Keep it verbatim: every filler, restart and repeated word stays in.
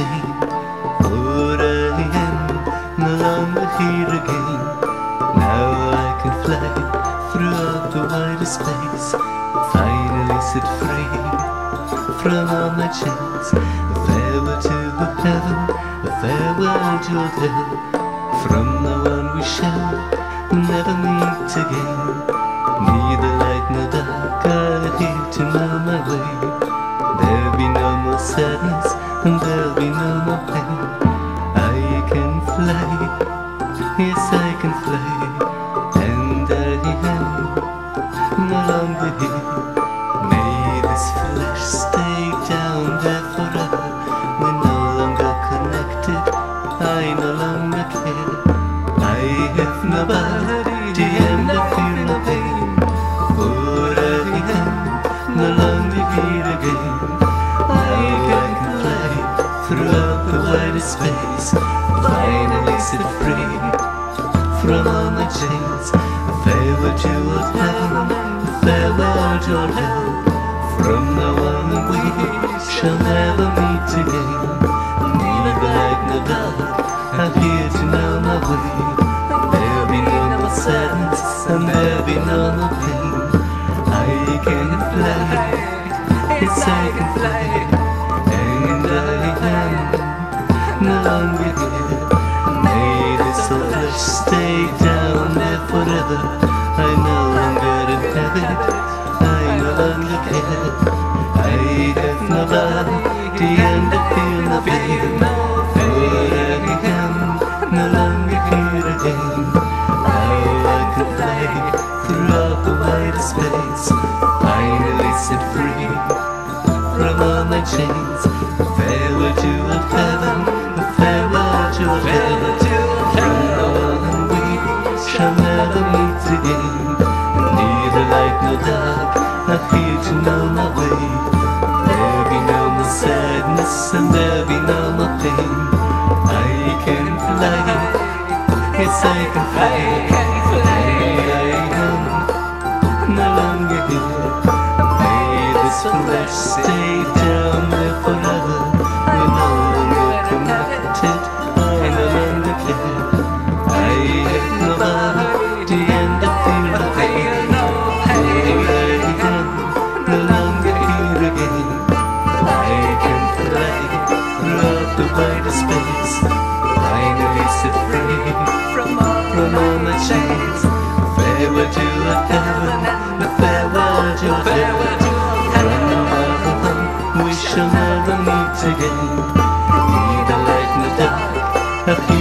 chain, for I am no longer here again. Now I can fly throughout the widest space, finally set free from all my chains. A farewell to heaven, a farewell to hell. From now on we shall never meet again. Neither light nor dark are here to know my way. There'll be no more sadness, and there'll be no more pain. I can fly, yes I can fly, and I am no longer here. May this flesh stay down there forever. We're no longer connected, I no longer care. I have nobody and I feel no pain, for I am no longer here again. Now I can fly throughout the widest space, finally set free from all my chains. A farewell to old heaven, a farewell to old hell. From now on we shall never meet again. Neither light nor dark are here to know my way. There'll be no more sadness, and there'll be no more pain. I can fly, yes I can fly, and I am no longer here. May this flesh stay down there forever. I no longer inhabit it, I no longer care. I have nobody and I feel no pain, for I am no longer here again. Now I can fly throughout the widest space, finally set free from all my chains. A farewell to old heaven, a farewell to old hell. From now on we shall never meet again. Neither light nor dark are here to know my way. There'll be no more sadness, and there'll be no more pain. I can fly, yes I can fly, and I am no longer here. May this flesh stay down there forever. We're no longer connected, I no longer care. I have nobody and I feel no pain, for I am no longer here again. I can fly throughout the widest space, finally set free from all my chains. Farewell to a heaven, a farewell to a farewell to from now on we shall never meet again. Neither light nor dark are here